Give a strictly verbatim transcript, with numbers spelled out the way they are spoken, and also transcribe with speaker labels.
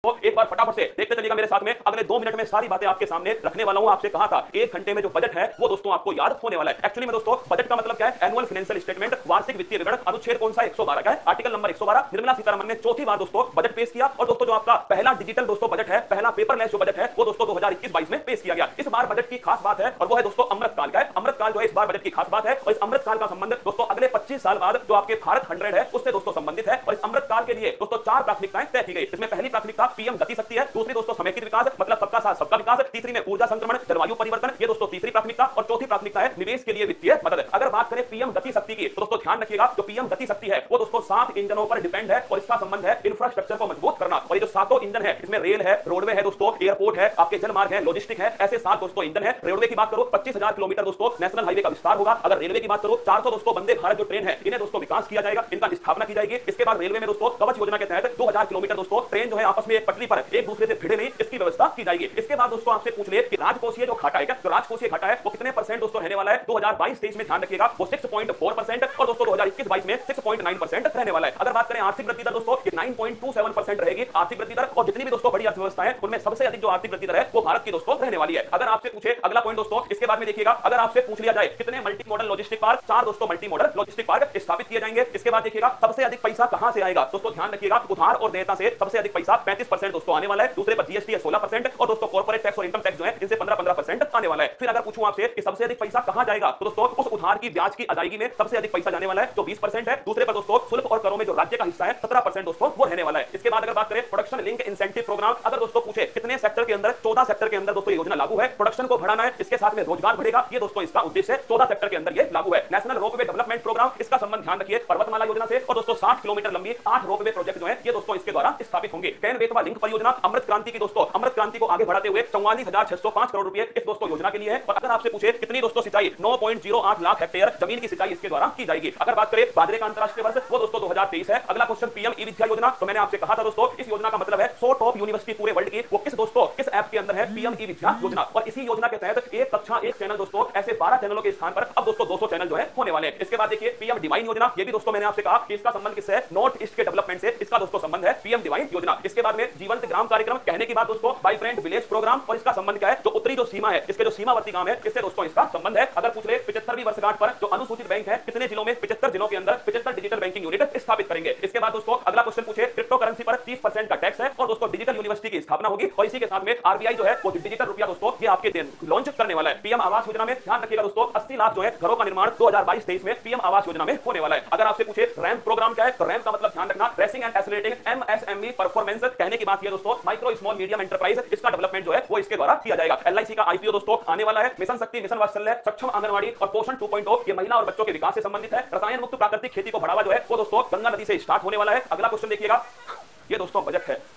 Speaker 1: तो एक बार फटाफट से देखते चलिएगा मेरे साथ में। अगले दो मिनट में सारी बातें आपके सामने रखने वाला हूं। आपसे कहा था एक घंटे में जो बजट है वो दोस्तों आपको याद होने वाला है। एक्चुअली में दोस्तों बजट का मतलब क्या है? एनुअल फाइनेंशियल स्टेटमेंट, वार्षिक वित्तीय विवरण। अनुच्छेद कौन सा? एक सौ बारह का है, आर्टिकल नंबर एक सौ बारह। निर्मला सीतारमण ने चौथी बार दोस्तों बजट पेश किया और दोस्तों जो आपका पहला डिजिटल दोस्तों बजट है, पहला पेपरलेस जो बजट है वो दोस्तों दो हज़ार इक्कीस बाईस में पेश किया गया। इस बार बजट की खास बात है और वो है दोस्तों अमृत काल का है। अमृत काल जो है इस बार बजट की खास बात है और इस अमृत काल का संबंध दोस्तों अगले पच्चीस साल बाद जो आपके भारत हंड्रेड है उससे दोस्तों संबंधित है। और इस अमृत काल के लिए दोस्तों चार प्राथमिकताएं तय की गई। इसमें पहली प्राथमिकता पीएम गति शक्ति है, दूसरी दोस्तों समेकित विकास मतलब सबका साथ सबका विकास, तीसरी में ऊर्जा संक्रमण, जलवायु परिवर्तन, ये दोस्तों तीसरी प्राथमिकता, और चौथी प्राथमिकता है निवेश के लिए वित्तीय मदद। अगर बात करें पीएम गति शक्ति की तो दोस्तों ध्यान रखिएगा जो पीएम गति शक्ति है वो दोस्तों सात इंजनों पर डिपेंड है और इसका संबंध है इंफ्रास्ट्रक्चर को मजबूत करना। और ये जो सातों इंजन है इसमें रेल है, रोडवे है दोस्तों, एयरपोर्ट है, आपके जलमार्ग है, लॉजिस्टिक है, ऐसे सात दोस्तों इंजन है। रेलवे की बात करो पच्चीस हजार किलोमीटर दोस्तों नेशनल हाईवे का विस्तार होगा। अगर रेलवे की बात करो चार सौ दोस्तों वंदे भारत जो ट्रेन है इन्हें दोस्तों विकास किया जाएगा, इनका स्थापना की जाएगी। इसके बाद रेलवे में दोस्तों कवच योजना के तहत दो हज़ार किलोमीटर दोस्तों ट्रेन जो है आपस में एक पटरी पर एक दूसरे से भिड़े नहीं इसकी व्यवस्था की जाएगी। इसके बाद दोस्तों आपसे पूछ ले कि राजकोषीय जो घाटा है, जो राजकोषीय घाटा है वो कितने परसेंट दोस्तों रहने वाला है? दो हज़ार बाईस तेईस में ध्यान रखिएगा वो छह पॉइंट चार परसेंट और दोस्तों दो हज़ार इक्कीस बाईस में छह पॉइंट नौ परसेंट रहने वाला है। अगर बात करें आर्थिक वृद्धि दर दोस्तों ये नौ पॉइंट दो सात परसेंट रहेगी आर्थिक वृद्धि दर। और जितनी भी दोस्तों बड़ी अर्थव्यवस्था है उनमें सबसे अधिक जो आर्थिक वृद्धि दर है वो भारत की दोस्तों रहने वाली है। अगर आपसे पूछे अगला पॉइंट दोस्तों इसके बाद में देखिएगा, अगर आपसे पूछ लिया जाए कितने मल्टी मॉडल लॉजिस्टिक पार्क, चार दोस्तों मल्टी मॉडल लॉजिस्टिक पार्क स्थापित किए जाएंगे। इसके बाद देखिएगा सबसे अधिक पैसा कहां से आएगा दोस्तों, ध्यान रखिएगा उधार और देयता से सबसे अधिक पैसा पैंतीस परसेंट दोस्तों आने वाला है। दूसरे पर जीएसटी है सोलह परसेंट और दोस्तों कॉर्पोरेट टैक्स और इनकम टैक्स जो है इनसे पंद्रह पंद्रह परसेंट आने वाला है। फिर अगर पूछूं आपसे कि सबसे अधिक पैसा कहां जाएगा तो दोस्तों उस उधार की ब्याज की अदायगी में सबसे अधिक पैसा जाने वाला है जो बीस परसेंट है। दूसरे पर दोस्तों शुल्क और करों में जो राज्य का हिस्सा है सत्रह परसेंट दोस्तों वो रहने वाला है। इसके बाद अगर बात करें प्रोडक्शन लिंक इंसेंटिव प्रोग्राम, अगर दोस्तों पूछे कितने सेक्टर के अंदर, चौदह सेक्टर के अंदर दोस्तों ये योजना लागू है। प्रोडक्शन को बढ़ाना है, इसके साथ में रोजगार बढ़ेगा, ये दोस्तों इसका उद्देश्य है। चौदह सेक्टर के अंदर ये लागू है। नेशनल रोपवे डेवलपमेंट प्रोग्राम, इसका संबंध ध्यान रखिए पर्वतमाला योजना से और दोस्तों साठ किलोमीटर लंबी आठ रोपवे प्रोजेक्ट जो है ये दोस्तों इसके द्वारा स्थापित होंगे। कैन बेतवा लिंक परियोजना अमृत क्रांति की दोस्तों अमृत क्रांति को आगे बढ़ाते हुए चौवालीस हजार छह सौ पांच करोड़ रुपए इस दोस्तों योजना के लिए है। और अगर आपसे पूछे कितनी दोस्तों सिंचाई, नौ पॉइंट शून्य आठ लाख हेक्टेयर जमीन की सिंचाई इसके द्वारा की जाएगी। अगर बात करें बाजरे का अंतरराष्ट्रीय वर्ष वो दोस्तों दो हज़ार तेईस है। अगला क्वेश्चन पीएम ई विद्या योजना, तो मैंने आपसे कहा था दोस्तों इस योजना का मतलब है सौ टॉप यूनिवर्सिटी पूरे वर्ल्ड की वो किस दोस्तों किस ऐप के अंदर है? पीएम ई विद्या योजना। और इसी योजना के तहत एक कक्षा एक चैनल दोस्तों ऐसे बारह चैनलों के स्थान पर अब दोस्तों दो सौ चैनल जो है होने वाले हैं। इसके बाद देखिए पीएम डिवाइन योजना, ये भी दोस्तों मैंने आपसे कहा कि इसका संबंध किससे है? नॉर्थ ईस्ट के डेवलपमेंट से इसका दोस्तों संबंध है पीएम डिवाइन योजना। इसके बाद में जीवंत ग्राम कार्यक्रम, कहने की बात दोस्तों वाइब्रेंट विलेज प्रोग्राम, और इसका संबंध क्या है? जो उत्तरी जो सीमा है इसके जो सीमावर्ती गांव है इससे दोस्तों इसका संबंध है। अगर पूछ ले पचहत्तरवीं वर्षगांठ पर जो अनुसूचित बैंक है कितने जिलों में? पचहत्तर जिलों के अंदर पचहत्तर डिजिटल बैंकिंग यूनिट स्थापित करेंगे। इसके बाद दोस्तों अगला क्वेश्चन पूछे क्रिप्टो करेंसी पर तीस परसेंट का टैक्स है और दोस्तों डिजिटल यूनिवर्सिटी की स्थापना होगी और इसी के साथ में आरबीआई जो है वो डिजिटल रुपया दोस्तों ये आपके लॉन्च करने वाला है। पीएम आवास योजना में ध्यान रखिएगा दोस्तों अस्सी लाख जो है घरों का निर्माण दो हज़ार बाईस तेईस में पीएम आवास योजना में होने वाला है। अगर आपसे पूछे रैंप प्रोग्राम क्या है तो रैंप का मतलब ध्यान रखना raising and accelerating MSME performance, कहने की बात है दोस्तों माइक्रो स्मॉल मीडियम एंटरप्राइज, इसका डेवलपमेंट जो है वो इसके द्वारा किया जाएगा। एलआईसी का आईपीओ दोस्तों आने वाला है। मिशन शक्ति, मिशन वात्सल्य, सक्षम आंगनवाड़ी और पोषण टू पॉइंट ओ ये महिला और बच्चों के विकास से संबंधित है। रसायन मुक्त प्राकृतिक खेती को बढ़ावा जो है वो दोस्तों गंगा नदी से स्टार्ट होने वाला है। अगला क्वेश्चन देखिएगा, ये दोस्तों बजट है